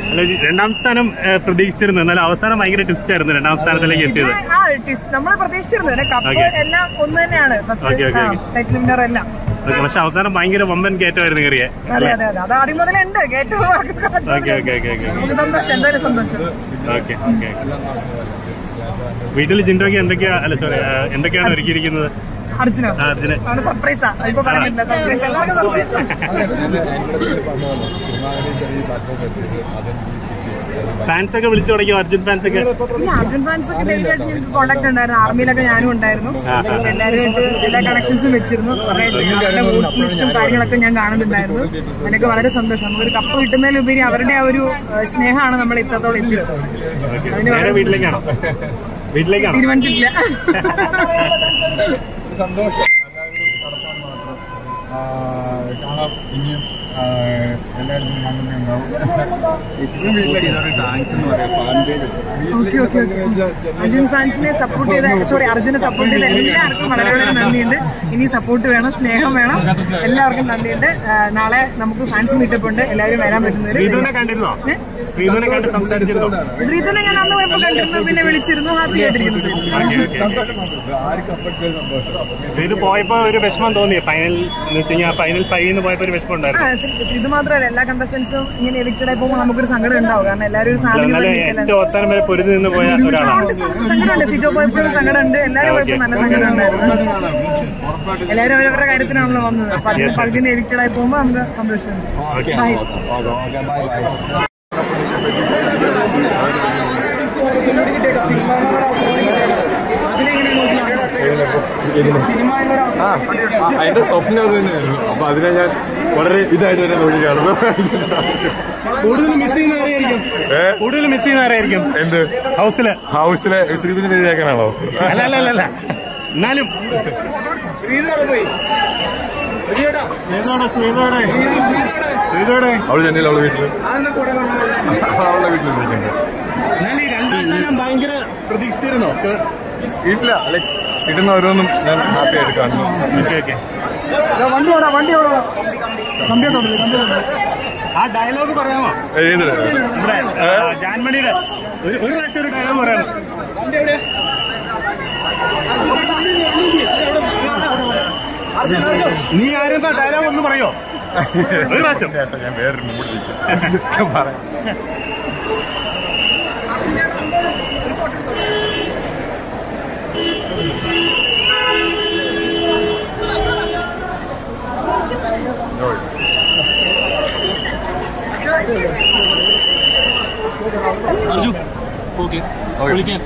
അല്ല, രണ്ടാം സ്ഥാനം പ്രതീക്ഷിച്ചിരുന്നു, എന്നാലും അവസാനം ഭയങ്കര ട്വിസ്റ്റ് ആയിരുന്നു രണ്ടാം സ്ഥാനത്തിലേക്ക് എത്തിയത്. നമ്മൾ പ്രതീക്ഷിച്ചിരുന്നു, എല്ലാം ഒന്ന് തന്നെയാണ്, ടൈറ്റിൽ വിന്നർ എല്ലാം. പക്ഷെ അവസാനം ഭയങ്കര വമ്പൻ കയറ്റമായിരുന്നു കയറിയെ. അതെ അതെ അതെ, അത് ആദ്യം മുതലുണ്ട് കയറ്റം. സന്തോഷം, എന്തായാലും സന്തോഷം. Okay okay. വീട്ടിൽ ജിൻഡോക്ക് എന്തൊക്കെയാണ് ഒരുക്കിയിരിക്കുന്നത്? അർജുന സർപ്രൈസാ, ഇപ്പൊ പറഞ്ഞില്ല, സർപ്രൈസ് എല്ലാവർക്കും സർപ്രൈസ്. ഫാൻസ് ഒക്കെ വിളിച്ചു തുടങ്ങിയോ? അർജുൻ ഫാൻസ് ഒക്കെ ഡെയിലി ആയിട്ട് എനിക്ക് കോണ്ടാക്ട് ഉണ്ടായിരുന്നു. ആർമിയിലൊക്കെ ഞാനും ഉണ്ടായിരുന്നു. എല്ലാവരുമായിട്ട് എല്ലാ കണക്ഷൻസും വെച്ചിരുന്നു. അവരുടെ വോട്ട് ലിസ്റ്റും കാര്യങ്ങളൊക്കെ ഞാൻ കാണുന്നുണ്ടായിരുന്നു. അതിനൊക്കെ വളരെ സന്തോഷം. നമുക്കൊരു കപ്പ് കിട്ടുന്നതിലുപരി അവരുടെ ആ ഒരു സ്നേഹമാണ് നമ്മൾ ഇത്രത്തോളം എത്തിച്ചത്. വീട്ടിലേക്കാണോ തീരുമാനിച്ചിട്ടില്ല. സന്തോഷം. കാണാം, ഇനിയും എല്ലായിടത്തും കണ്ടുണ്ടാവും. അർജുൻ ഫാൻസിനെ സപ്പോർട്ട് ചെയ്ത അർജുനെ സപ്പോർട്ട് ചെയ്ത എല്ലാവർക്കും വളരെ വളരെ നന്ദിയുണ്ട്. ഇനി സപ്പോർട്ട് വേണം, സ്നേഹം വേണം, എല്ലാവർക്കും നന്ദിയുണ്ട്. നാളെ നമുക്ക് ഫാൻസ് മീറ്റപ്പ് ഉണ്ട്, എല്ലാവരും വരാൻ പറ്റുന്നത്. ശ്രീധുനെ ഞാൻ അന്ന് പോയപ്പോ കണ്ടിരുന്നു, പിന്നെ വിളിച്ചിരുന്നു. ഹാപ്പി ആയിട്ടിരിക്കുന്നു. ശ്രീധു പോയപ്പോ ഒരു വിഷമം തോന്നി, ഫൈനൽ 5 പോയപ്പോ ഒരു വിഷമം ഉണ്ടായിരുന്നു. ശ്രീധു മാത്രമല്ല, എല്ലാ കണ്ടസ്റ്റൻസും ഇങ്ങനെ എവിക്റ്റഡ് ആയി പോകുമ്പോൾ നമുക്കൊരു സങ്കടം ഉണ്ടാവും. കാരണം എല്ലാവരും ഒരു ഫാമിലി അവസാനം വരെ പൊരുതി നിന്ന് പോയ ഒരാളാണ്. സങ്കടമുണ്ട്. സിജോ പോയപ്പോഴും സങ്കടമുണ്ട്, എല്ലാവരും പോയപ്പോൾ നല്ല സങ്കടം ഉണ്ടായിരുന്നു. എല്ലാവരും അവരവരുടെ കാര്യത്തിനാണല്ലോ വന്നത്. പകുതി എവിക്റ്റഡ് ആയി പോകുമ്പോൾ നമുക്ക് സന്തോഷമുണ്ട്. ബൈ. അതിന്റെ സ്വപ്നം അത് തന്നെയായിരുന്നു. അപ്പൊ അതിനെ ഞാൻ വളരെ ഇതായിട്ട് തന്നെ നോക്കി കാണുന്നു. കൂടുതൽ മിസ് ചെയ്യുന്ന ആരായിരിക്കും? എന്ത് ഹൗസിലെ ശ്രീധുവിന് പേരിലേക്കാനാണോ? അല്ല എന്നാലും അവള് ചെന്നൈയിൽ അവളെ വീട്ടില് ഭയങ്കര പ്രതീക്ഷിച്ചിരുന്നോ? ഇല്ല, ലൈക് കിട്ടുന്ന ഓരോന്നും ഞാൻ ഹാപ്പി ആയിട്ട് കാണുന്നു. ആ ഡയലോഗ് പറയാമോ? ഏത് ജാൻമണിയുടെ ഒരു പ്രാവശ്യം ഒരു ഡയലോഗ് പറയാമോ? നീ ആരും ഡയലോഗ് ഒന്ന് പറയോ? ഒരു പ്രാവശ്യം ഞാൻ വേറൊരു മൂഡ് പറയാം. അർജു ഓക്കെ വിളിക്കാം.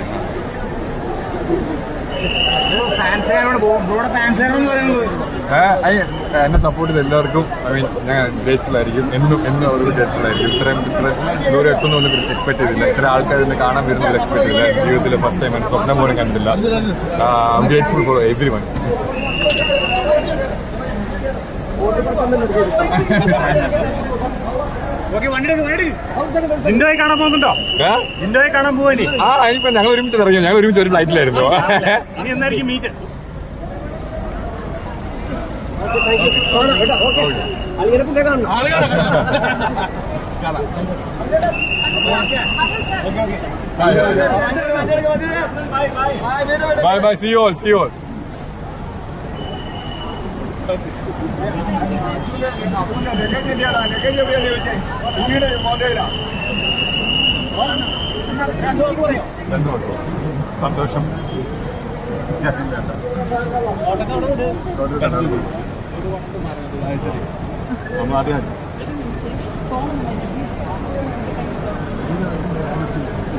എന്നെ സപ്പോർട്ട് ചെയ്ത് എല്ലാവർക്കും ഞാൻ ഗ്രേറ്റ്ഫുള്ളായിരിക്കും. എന്നും അവരോട് ഗ്രേറ്റ്ഫുള്ളായിരിക്കും. ഇത്രയും ദൂരം എത്തുന്നൊന്നും എക്സ്പെക്ട് ചെയ്തില്ല. ഇത്ര ആൾക്കാർ ഇന്ന് കാണാൻ വരുന്നവർ എക്സ്പെക്ട് ചെയ്തില്ല. ജീവിതത്തിൽ ഫസ്റ്റ് ടൈം ആണ്, സ്വപ്നം പോലും കണ്ടില്ല. Grateful for everyone. ജിൻഡോയെ കാണാൻ പോകുന്നുണ്ടോ? ജിൻഡോയെ കാണാൻ പോവാനി? ഇനിയിപ്പോ ഞങ്ങൾ ഒരുമിച്ച് ഇറങ്ങിയോ? ഞങ്ങൾ ഒരുമിച്ച് ഒരു ഫ്ലൈറ്റിലായിരുന്നു. ഇനി എന്നായിരിക്കും meet? Bye bye, see you all. സന്തോഷം. നമ്മൾ ആദ്യം